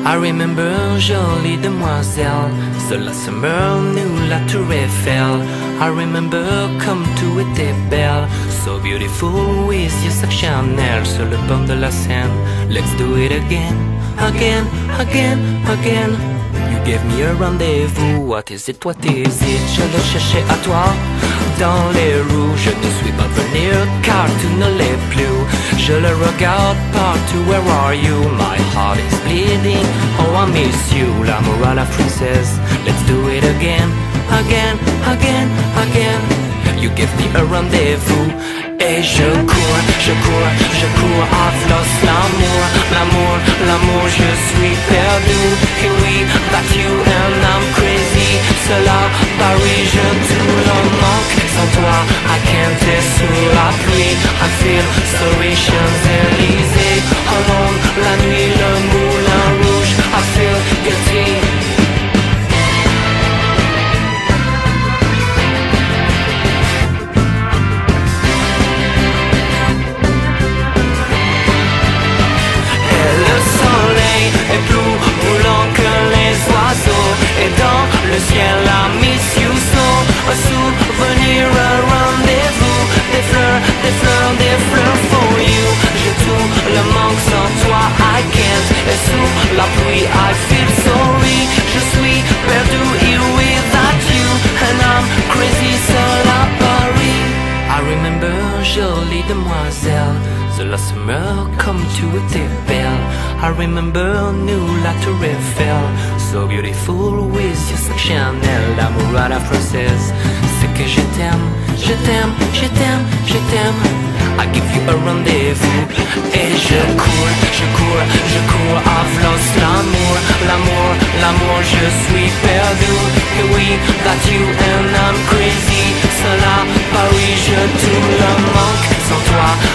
I remember, jolie demoiselle, cela summer, nous la tour Eiffel. I remember, comme tout était belle, so beautiful with your sac Chanel sur le bord de la Seine. Let's do it again, again, again, again. You gave me a rendez-vous, what is it, what is it? Je le cherchais à toi, dans les roues. Je ne suis pas venu car tu ne l'es plus. Je le regarde partout, where are you? My heart is bleeding, oh I miss you. L'amour à la française, let's do it again, again, again, again. You give me a rendez-vous. Et je cours, je cours, je cours, I've lost l'amour, l'amour, l'amour, je suis perdu. Et oui, that you and I'm crazy. Cela, Paris, je te le manque. Sans toi, I can't être sous la pluie. I feel sorry, Champs-Élysées. Alone, la nuit, le moulin rouge. I feel guilty. Et dans le ciel, I miss you so. Un souvenir, un rendez-vous. Des fleurs, des fleurs, des fleurs for you. Je tout le manque sans toi, I can't. Et sous la pluie, I feel sorry. Je suis perdu here without you. And I'm crazy seul à Paris. I remember, jolie demoiselle, cela se meurt comme tu étais belle. I remember, nous la tour Eiffel, so beautiful with your sac Chanel. L'amour à la française, c'est que je t'aime, je t'aime, je t'aime, je t'aime. I give you a rendez-vous. Et je cours, je cours, je cours, I've lost l'amour, l'amour, l'amour, je suis perdu. Et oui, that you and I'm crazy. Cela, Paris, je te le manque. Sans toi,